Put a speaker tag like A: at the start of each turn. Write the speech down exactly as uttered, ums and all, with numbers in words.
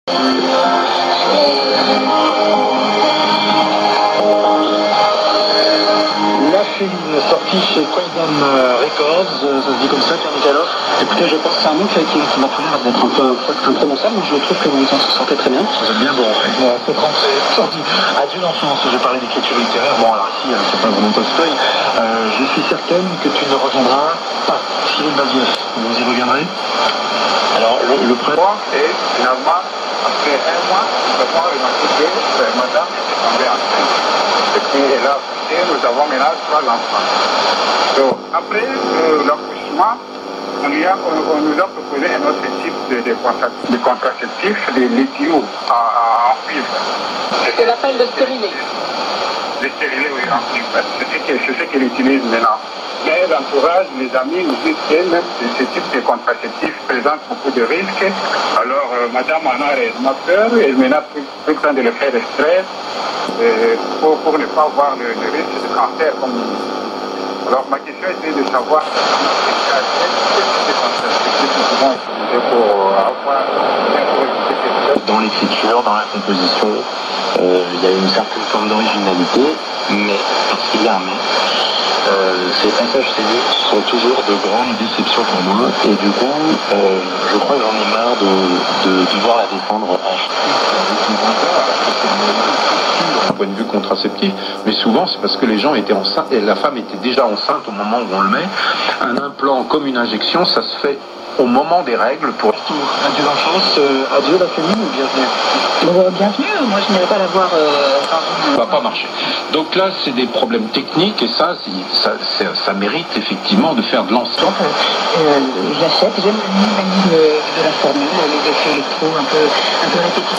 A: Féline, sorti chez Quaidam Records, ça se dit comme ça, Pierre Michalov.
B: Écoutez, je pense que c'est un nom qui, qui, qui m'a toujours l'air d'être un peu imprononçable, mais je trouve que vous en sortez très bien.
A: Vous êtes bien bon, en fait. Ouais, c'est français. Sorti. Adieu l'enfance, j'ai parlé d'écriture littéraire. Bon, alors ici, c'est pas vraiment Tolstoï. Euh, je suis certaine que tu ne reviendras pas. Cyril Baziev, vous y reviendrez? Alors, le, le prêt.
C: Et finalement, après un mois, nous avons remarqué que madame était tombée enceinte. Et puis, elle a accouché, nous avons maintenant trois enfants. Donc, après euh, l'accouchement, on, on, on nous a proposé un autre type de, de, de contraceptif, de l'éthio en, en cuivre.
D: C'est l'appel de stérilet.
C: De stérilet, oui, en cuivre. C'est ce qu'elle utilise maintenant. Mais l'entourage, les amis nous disent que même ce type de contraceptif présente beaucoup de risques. Alors, euh, madame en a réellement peur, et maintenant tout le temps de le faire extraire euh, pour, pour ne pas avoir le, le risque de cancer. Comme... Alors, ma question était de savoir quel type de contraceptif nous pouvons utiliser pour avoir
A: dans l'écriture, dans la composition, euh, il y a une certaine forme d'originalité, mais, parce qu'il y a un mais, Euh, ces passages scéniques sont toujours de grandes déceptions pour moi, et du coup, euh, je crois que j'en ai marre de, de devoir la défendre à
E: d'un point de vue contraceptif, mais souvent c'est parce que les gens étaient enceintes, et la femme était déjà enceinte au moment où on le met. Un implant comme une injection, ça se fait au moment des règles pour...
A: Adieu l'enfance, euh, adieu la famille ou bienvenue?
D: Bon, bienvenue, moi je n'irai pas la voir euh,
E: ça ne va pas marcher. Donc là, c'est des problèmes techniques, et ça, ça, ça, ça mérite effectivement de faire de l'ensemble.
D: Euh, J'achète, j'aime le minimalisme de la formule, les effets électro un peu, un peu répétitifs.